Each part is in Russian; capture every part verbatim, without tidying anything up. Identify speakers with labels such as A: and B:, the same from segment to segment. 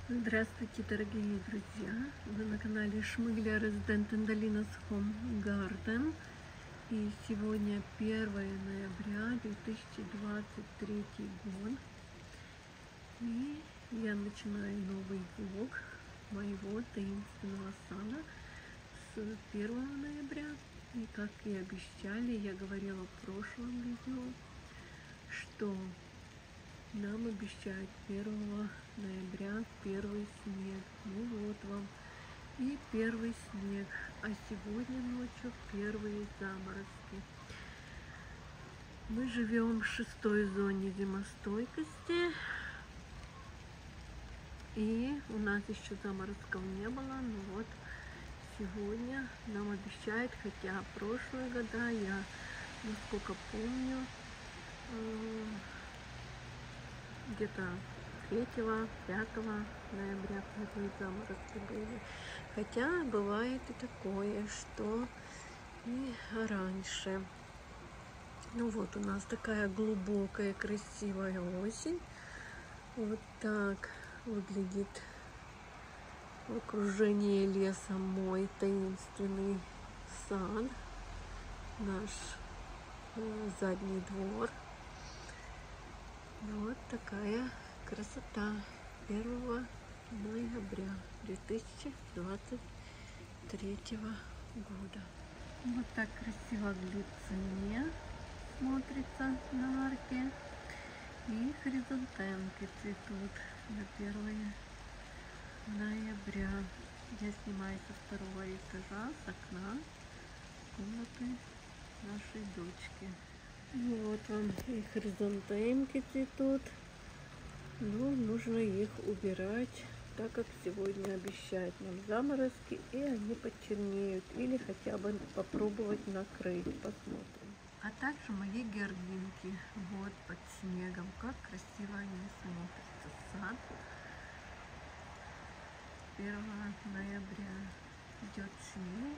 A: Здравствуйте, дорогие друзья! Вы на канале Шмыгля Resident in Dalinas Home Garden. И сегодня первое ноября две тысячи двадцать третий год. И я начинаю новый влог моего таинственного сада с первого ноября. И как и обещали, я говорила в прошлом видео, что нам обещают первого ноября первый снег. Ну вот вам и первый снег. А сегодня ночью первые заморозки. Мы живем в шестой зоне зимостойкости. И у нас еще заморозков не было. Но вот сегодня нам обещают, хотя прошлые года я, насколько помню, где-то третьего-пятого ноября первые заморозки были. Хотя бывает и такое, что и раньше. Ну вот у нас такая глубокая, красивая осень. Вот так выглядит в окружении леса мой таинственный сад, наш э, задний двор. Вот такая красота первого ноября две тысячи двадцать третьего года. Вот так красиво глициния смотрится на арке. И хризантемки цветут на первое ноября. Я снимаю со второго этажа, с окна комнаты нашей дочки. Вот вам и хризантемки цветут. Но нужно их убирать, так как сегодня обещают нам заморозки, и они почернеют. Или хотя бы попробовать накрыть. Посмотрим. А также мои георгинки. Вот под снегом. Как красиво они смотрятся. Сад. первого ноября идет снег.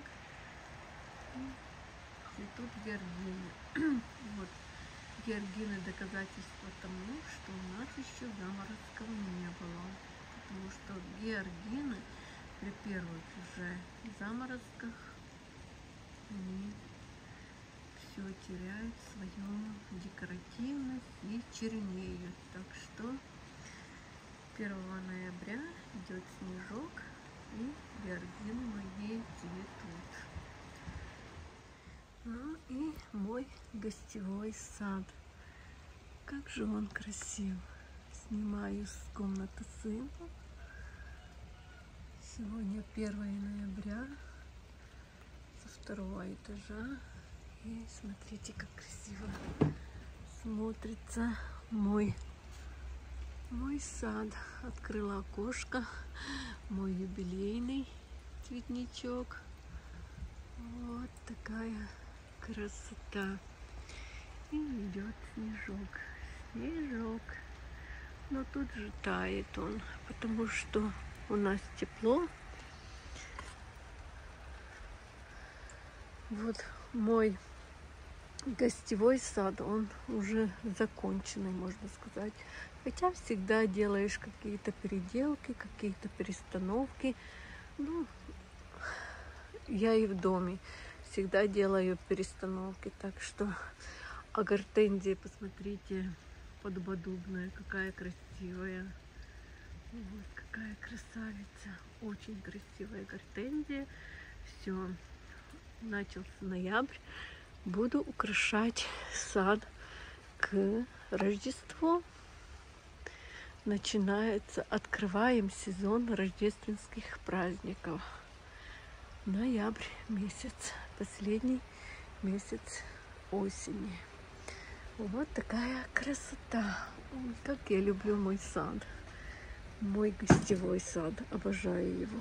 A: Цветут георгины. Вот георгины — доказательство тому, что у нас еще заморозков не было. Потому что георгины при первых же заморозках они все теряют свою декоративность и чернеют. Так что первого ноября идет снежок, и георгины мои цветут. Ну и мой гостевой сад. Как же он красив. Снимаю с комнаты сына. Сегодня первое ноября, со второго этажа. И смотрите, как красиво смотрится мой, мой сад. Открыла окошко. Мой юбилейный цветничок. Вот такая красота. И идет снежок. Снежок. Но тут же тает он, потому что у нас тепло. Вот мой гостевой сад, он уже законченный, можно сказать. Хотя всегда делаешь какие-то переделки, какие-то перестановки. Ну, я и в доме всегда делаю перестановки. Так что, а гортензия, посмотрите, подбодубная, какая красивая. Вот какая красавица. Очень красивая гортензия. Все, начался ноябрь. Буду украшать сад к Рождеству. Начинается, открываем сезон рождественских праздников. Ноябрь месяц, последний месяц осени. Вот такая красота. Ой, как я люблю мой сад. Мой гостевой сад. Обожаю его.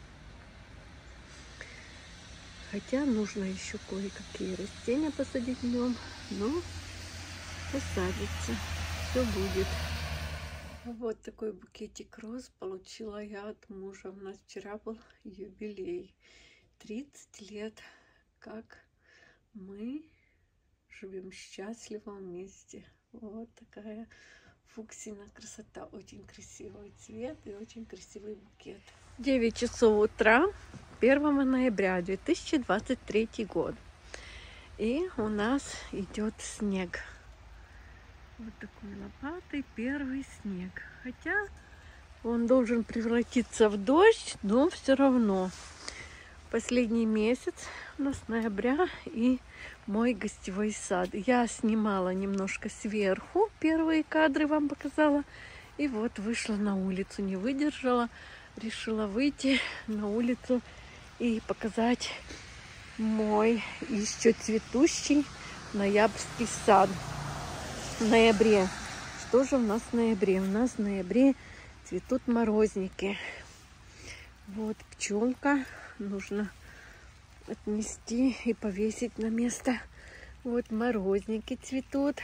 A: Хотя нужно еще кое-какие растения посадить в нем. Но посадится. Все будет. Вот такой букетик роз получила я от мужа. У нас вчера был юбилей. тридцать лет, как мы живем счастливо вместе. Вот такая фуксина красота. Очень красивый цвет и очень красивый букет. девять часов утра, первого ноября две тысячи двадцать третий год. И у нас идет снег. Вот такой лопатой первый снег. Хотя он должен превратиться в дождь, но все равно. Последний месяц у нас ноября и мой гостевой сад. Я снимала немножко сверху, первые кадры вам показала. И вот вышла на улицу, не выдержала. Решила выйти на улицу и показать мой еще цветущий ноябрьский сад. В ноябре. Что же у нас в ноябре? У нас в ноябре цветут морозники. Вот пчелка. Нужно отнести и повесить на место. Вот морозники цветут.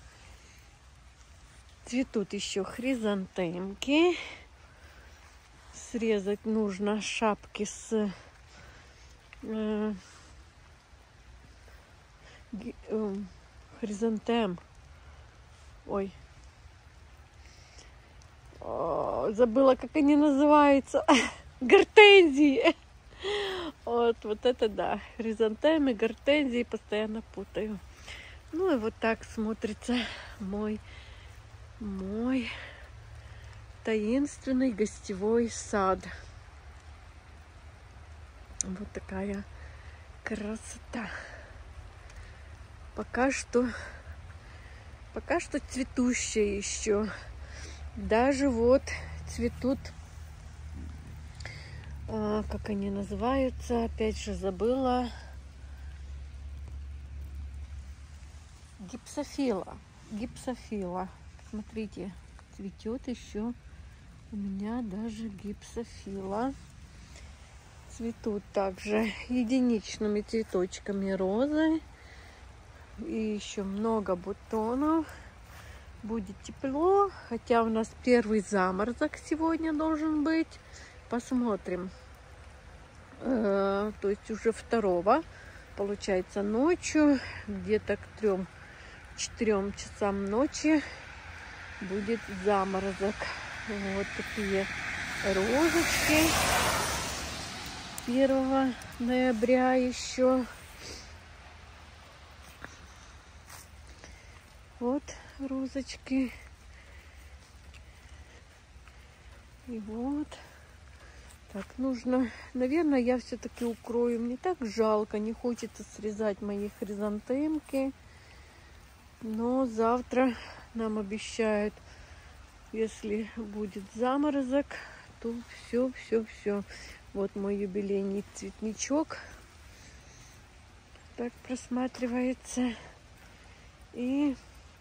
A: Цветут еще хризантемки. Срезать нужно шапки с э, э, хризантем. Ой. О, забыла, как они называются. Гортензии. Вот, вот это да. Хризантемы, гортензии постоянно путаю. Ну и вот так смотрится мой, мой таинственный гостевой сад. Вот такая красота. Пока что, пока что цветущая еще. Даже вот цветут, а, как они называются, опять же забыла. Гипсофила. Гипсофила. Смотрите, цветет еще у меня даже гипсофила. Цветут также единичными цветочками розы. И еще много бутонов. Будет тепло, хотя у нас первый заморозок сегодня должен быть. Посмотрим. Э, то есть уже второго, получается, ночью, где-то к трем-четырем часам ночи будет заморозок. Вот такие розочки. первого ноября еще. Вот розочки. И вот. Так, нужно, наверное, я все-таки укрою. Мне так жалко, не хочется срезать мои хризантемки. Но завтра нам обещают, если будет заморозок, то все, все, все. Вот мой юбилейный цветничок. Так просматривается. И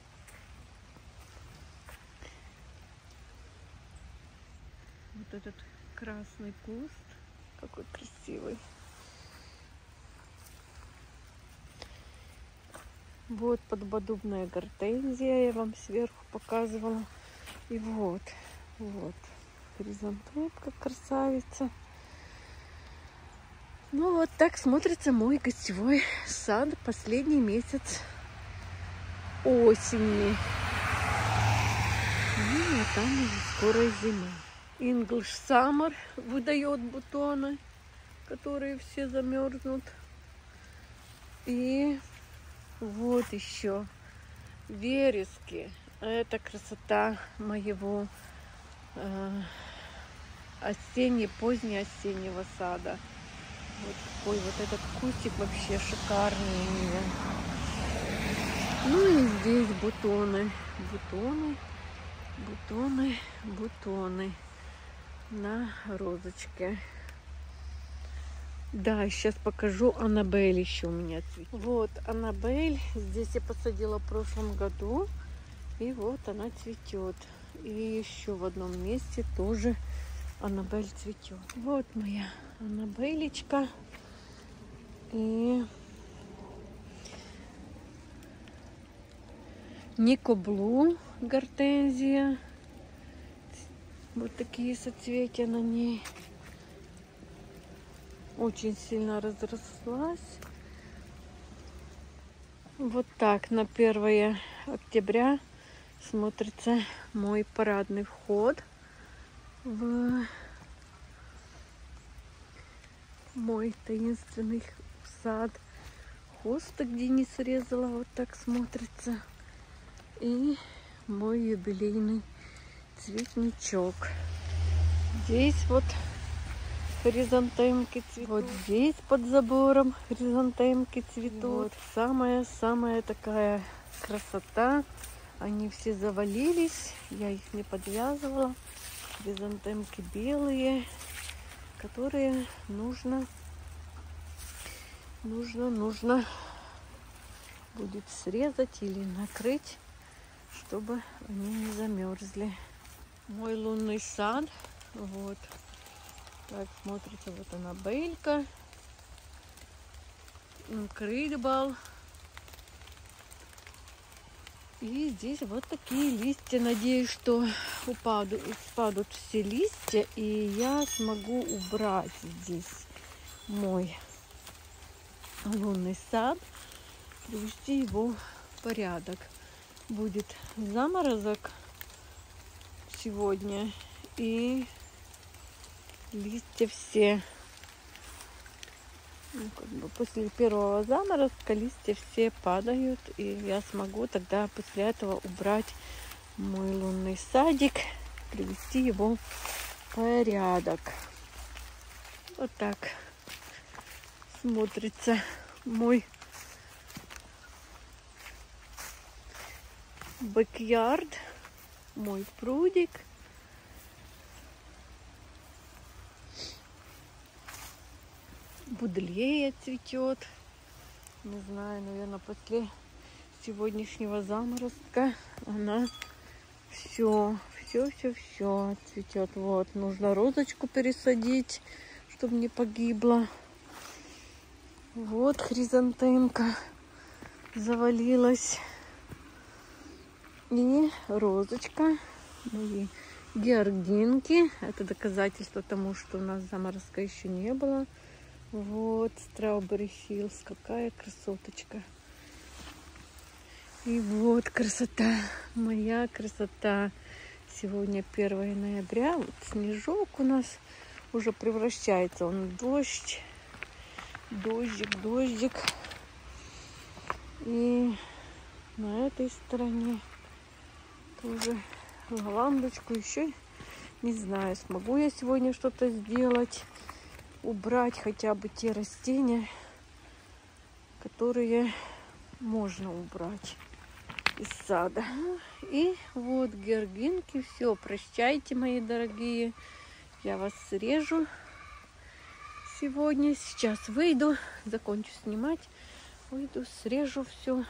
A: вот этот красный куст, какой красивый. Вот подбодубная гортензия, я вам сверху показывала. И вот, вот хризантемка, красавица. Ну вот так смотрится мой гостевой сад последний месяц осени. Ну, а там уже скоро зима. English Summer выдает бутоны, которые все замерзнут. И вот еще верески. Это красота моего э, осенне, позднеосеннего сада. Вот такой вот этот кустик вообще шикарный у меня. Ну и здесь бутоны, бутоны, бутоны, бутоны на розочке. Да, сейчас покажу Аннабель еще у меня цветет. Вот Аннабель, здесь я посадила в прошлом году, и вот она цветет. И еще в одном месте тоже Аннабель цветет. Вот моя Аннабелечка. И Нико Блу гортензия. Вот такие соцветия на ней. Очень сильно разрослась. Вот так на первое октября смотрится мой парадный вход в мой таинственный сад. Хоста, где не срезала, вот так смотрится. И мой юбилейный цветничок. Здесь вот хризантемки цветут. Вот здесь под забором хризантемки цветут. Вот самая-самая такая красота. Они все завалились. Я их не подвязывала. Хризантемки белые, которые нужно, нужно, нужно будет срезать или накрыть, чтобы они не замерзли. Мой лунный сад. Вот. Так смотрится вот она, белька. Крыльбал. И здесь вот такие листья. Надеюсь, что упадут, спадут все листья, и я смогу убрать здесь мой лунный сад, привести его в порядок. Будет заморозок сегодня, и листья все, ну, как бы после первого заморозка листья все падают, и я смогу тогда после этого убрать мой лунный садик, привести его в порядок. Вот так смотрится мой бэк-ярд, мой прудик. Будлея цветет. Не знаю, наверное, после сегодняшнего заморозка она все, все, все, все цветет. Вот, нужно розочку пересадить, чтобы не погибла. Вот хризантемка завалилась. И розочка, мои георгинки. Это доказательство тому, что у нас заморозка еще не было. Вот, Strawberry Hills, какая красоточка. И вот красота, моя красота. Сегодня первое ноября, вот снежок у нас уже превращается, он в дождь, дождик, дождик. И на этой стороне тоже лавандочку еще, не знаю, смогу я сегодня что-то сделать. Убрать хотя бы те растения, которые можно убрать из сада. И вот георгинки. Все, прощайте, мои дорогие. Я вас срежу сегодня. Сейчас выйду, закончу снимать. Выйду, срежу все.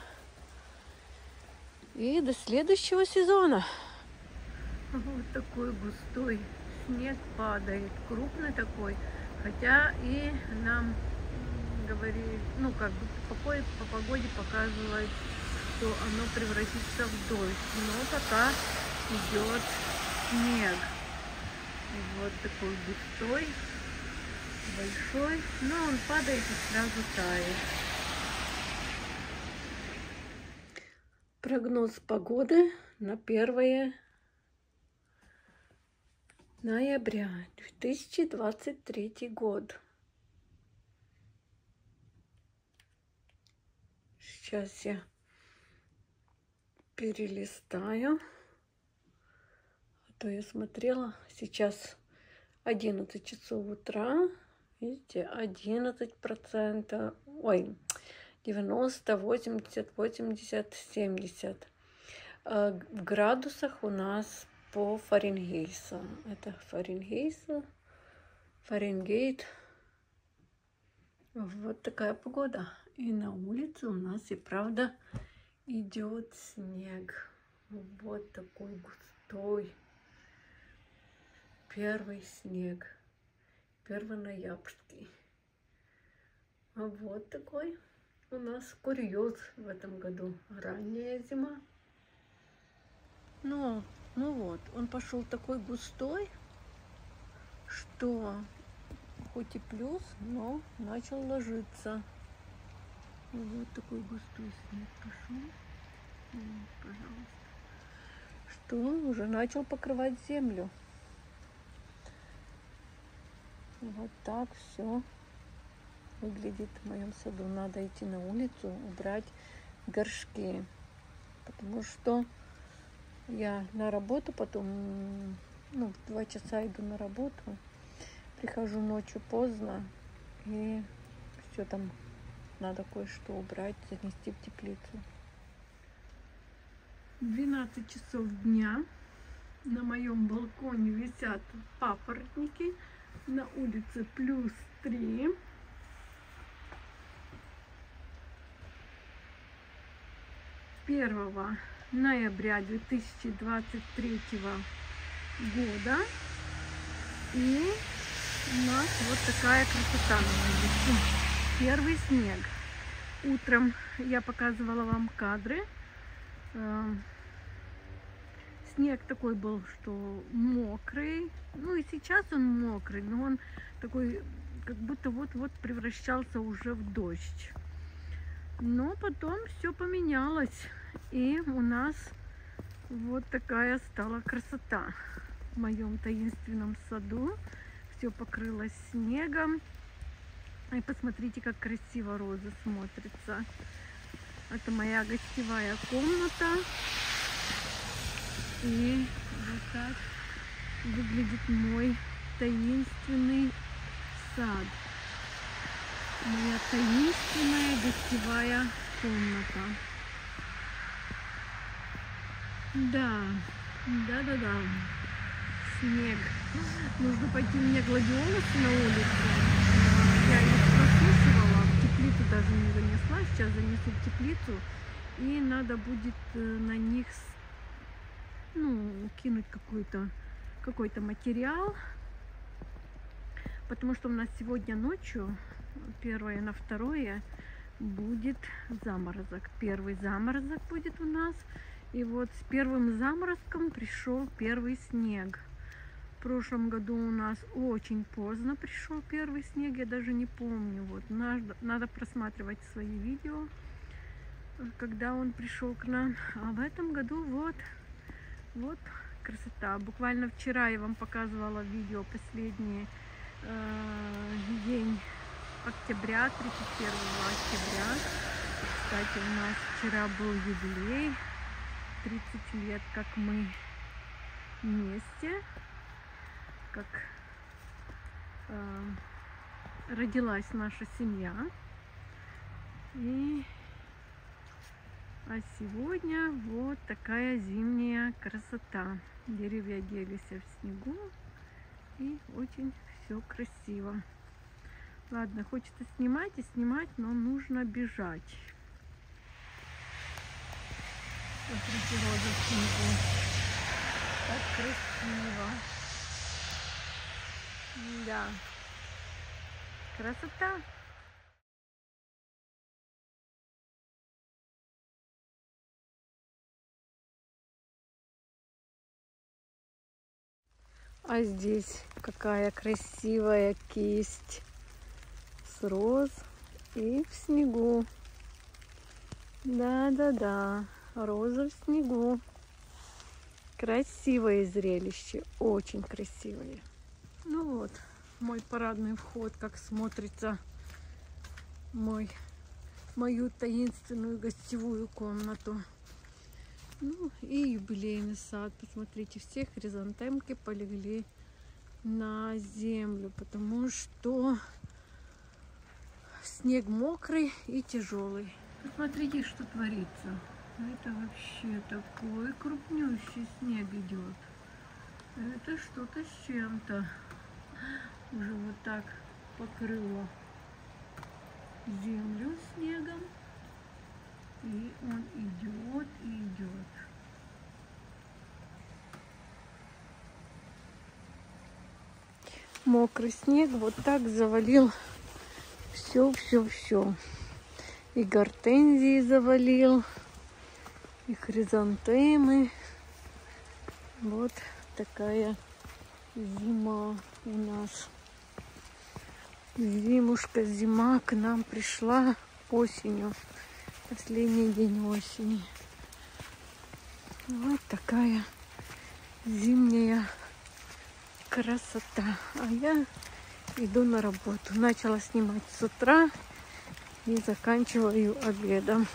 A: И до следующего сезона. Вот такой густой снег падает. Крупный такой. Хотя и нам говорили, ну как бы по, по погоде показывает, что оно превратится в дождь. Но пока идет снег. Вот такой густой, большой. Но он падает и сразу тает. Прогноз погоды на первое ноября две тысячи двадцать третий год. Сейчас я перелистаю. А то я смотрела. Сейчас одиннадцать часов утра. Видите, одиннадцать процентов. Ой, девяносто, восемьдесят, восемьдесят, семьдесят. В градусах у нас по Фаренгейту. Это Фаренгейт. Фаренгейт. Вот такая погода. И на улице у нас и правда идет снег. Вот такой густой. Первый снег. Первоноябрьский. А вот такой у нас курьез в этом году. Ранняя зима. Ну, ну вот, он пошел такой густой, что хоть и плюс, но начал ложиться. Вот такой густой снег пошел. Вот, пожалуйста. что уже начал покрывать землю. Вот так все выглядит в моем саду. Надо идти на улицу, убрать горшки, потому что я на работу потом, ну, в два часа иду на работу, прихожу ночью поздно, и все там надо кое-что убрать, занести в теплицу. двенадцать часов дня. На моем балконе висят папоротники. На улице плюс три. первого ноября две тысячи двадцать третьего года. И у нас вот такая красота на улице. Первый снег. Утром я показывала вам кадры. Снег такой был, что мокрый. Ну и сейчас он мокрый, но он такой, как будто вот-вот превращался уже в дождь. Но потом все поменялось. И у нас вот такая стала красота в моем таинственном саду. Все покрылось снегом. И посмотрите, как красиво розы смотрятся. Это моя гостевая комната. И вот так выглядит мой таинственный сад. Моя таинственная гостевая комната. Да, да-да-да. Снег. Нужно пойти мне гладиолусы на улицу. Я их просушивала, в теплицу даже не занесла. Сейчас занесу в теплицу. И надо будет на них, ну, кинуть какой-то какой-то материал. Потому что у нас сегодня ночью, первое на второе, будет заморозок. Первый заморозок будет у нас. И вот с первым заморозком пришел первый снег. В прошлом году у нас очень поздно пришел первый снег, я даже не помню. Вот надо, надо просматривать свои видео, когда он пришел к нам. А в этом году вот, вот красота. Буквально вчера я вам показывала видео последний э, день октября, тридцать первого октября. Кстати, у нас вчера был юбилей, тридцать лет, как мы вместе, как э, родилась наша семья. И а сегодня вот такая зимняя красота. Деревья оделись в снегу, и очень все красиво. Ладно, хочется снимать и снимать, но нужно бежать. Смотрите, роза в снегу. Так красиво. Да. Красота. А здесь какая красивая кисть с роз и в снегу. Да-да-да, роза в снегу. Красивое зрелище, очень красивое. Ну вот, мой парадный вход, как смотрится мой, мою таинственную гостевую комнату. Ну и юбилейный сад. Посмотрите, все хризантемки полегли на землю, потому что снег мокрый и тяжелый. Посмотрите, что творится. Это вообще такой крупнющий снег идет. Это что-то с чем-то. Уже вот так покрыло землю снегом. И он идет и идет. Мокрый снег вот так завалил все-все-все. И гортензии завалил, и хризантемы. Вот такая зима у нас. Зимушка, зима к нам пришла осенью. Последний день осени. Вот такая зимняя красота. А я иду на работу. Начала снимать с утра и заканчиваю обедом.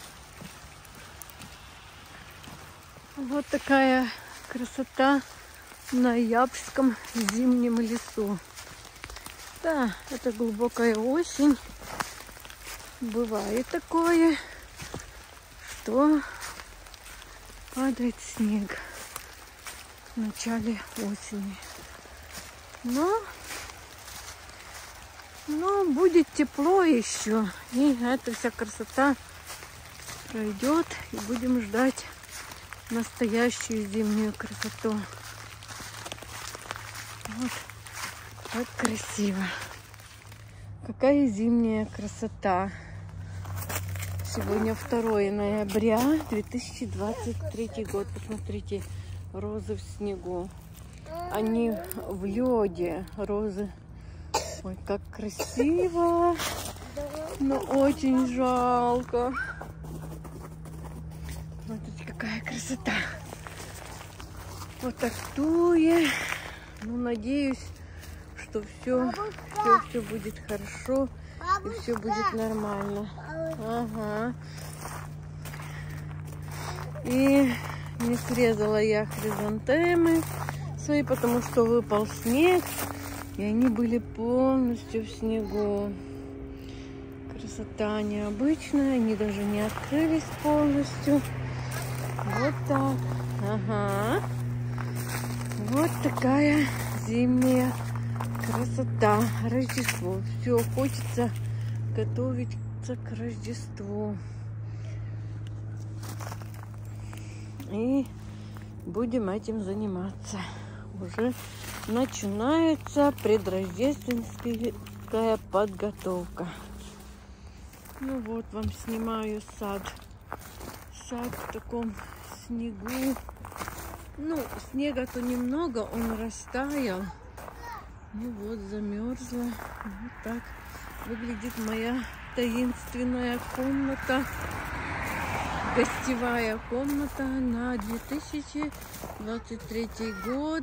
A: Вот такая красота в ноябрьском зимнем лесу. Да, это глубокая осень. Бывает такое, что падает снег в начале осени. Но, но будет тепло еще. И эта вся красота пройдет. И будем ждать настоящую зимнюю красоту. Вот, вот красиво. Какая зимняя красота. Сегодня второе ноября две тысячи двадцать третий год. Посмотрите, розы в снегу. Они в лёде. Розы. Ой, как красиво. Но очень жалко. Смотрите, какая красота. Вот такое. Ну, надеюсь, что все, все, все будет хорошо и все будет нормально. Ага. И не срезала я хризантемы свои, потому что выпал снег, и они были полностью в снегу. Красота необычная, они даже не открылись полностью. Вот так. Ага. Вот такая зимняя красота. Рождество. Все, хочется готовиться к Рождеству. И будем этим заниматься. Уже начинается предрождественская подготовка. Ну вот, вам снимаю сад. Сад в таком снегу. Ну, снега-то немного, он растаял. Ну вот, замерзла. Вот так выглядит моя таинственная комната. Гостевая комната на две тысячи двадцать третий год.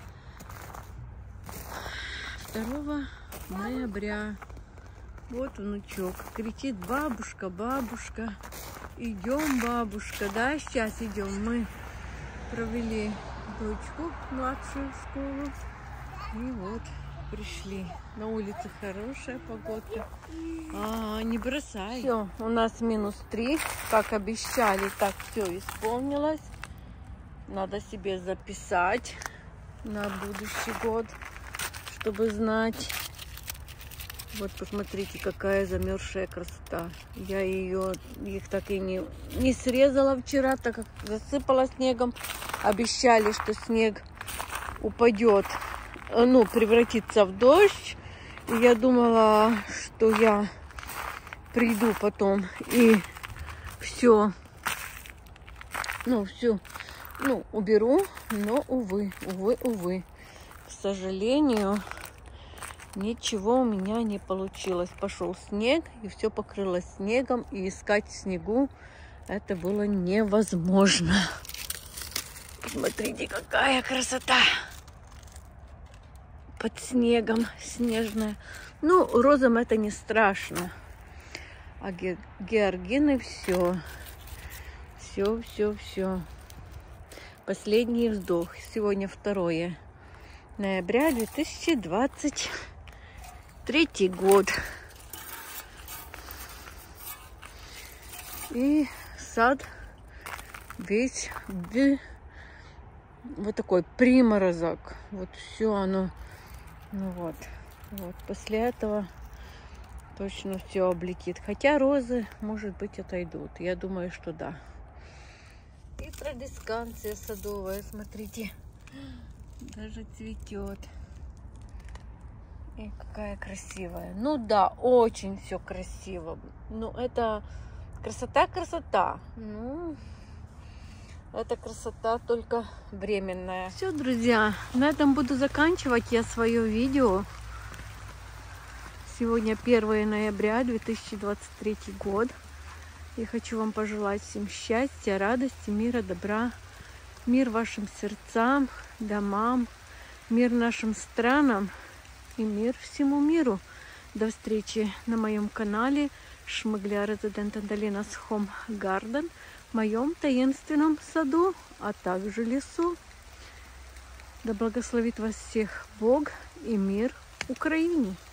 A: второго ноября. Вот внучок кричит: бабушка, бабушка. Идем, бабушка. Да, сейчас идем. Мы провели дочку младшую в школу. И вот пришли. На улице хорошая погода. А, не бросай. Все, у нас минус три. Как обещали, так все исполнилось. Надо себе записать на будущий год, чтобы знать. Вот посмотрите, какая замерзшая красота. Я ее, их так и не, не срезала вчера, так как засыпала снегом. Обещали, что снег упадет, ну, превратится в дождь. И я думала, что я приду потом и все, ну, все, ну, уберу. Но, увы, увы, увы, к сожалению, ничего у меня не получилось. Пошел снег, и все покрылось снегом, и искать в снегу это было невозможно. Смотрите, какая красота под снегом снежная. Ну, розам это не страшно, а георгины все, все, все, все. Последний вздох. Сегодня второе ноября две тысячи двадцать третий год. И сад весь в вот такой приморозок. Вот все оно. Ну вот. Вот. После этого точно все облетит. Хотя розы, может быть, отойдут. Я думаю, что да. И традисканция садовая, смотрите, даже цветет. И какая красивая. Ну да, очень все красиво. Ну это красота-красота. Ну, это красота только временная. Все, друзья, на этом буду заканчивать я свое видео. Сегодня первое ноября две тысячи двадцать третий год. И хочу вам пожелать всем счастья, радости, мира, добра Мир вашим сердцам, домам, мир нашим странам и мир всему миру. До встречи на моем канале Шмыгля Резидента Долинас Home Garden, в моем таинственном саду, а также лесу. Да благословит вас всех Бог и мир Украине.